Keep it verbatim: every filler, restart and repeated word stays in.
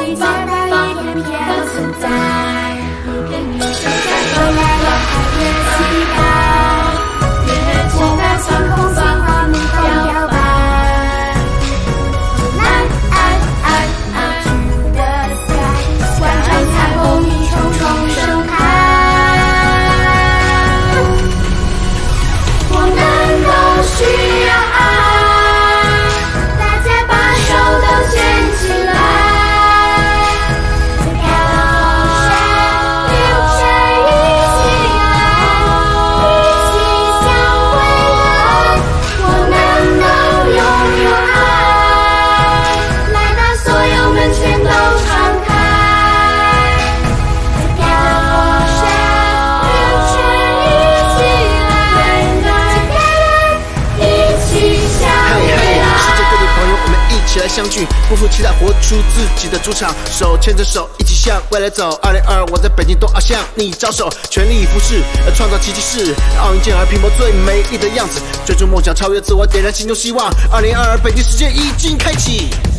你在那一片片的存在，跟你生在都来了，还越期待，越期待天空尽和你都表白。需要爱，大家把手都牵起来。Together， 流水一起来，一起向未来。我们都拥有爱，来把所有门全都敞开。 一起来相聚，不负期待，活出自己的主场，手牵着手，一起向未来走。二零二二，我在北京冬奥向你招手，全力以赴是创造奇迹是奥运健儿拼搏最美丽的样子，追逐梦想，超越自我，点燃心中希望。二零二二，北京世界已经开启。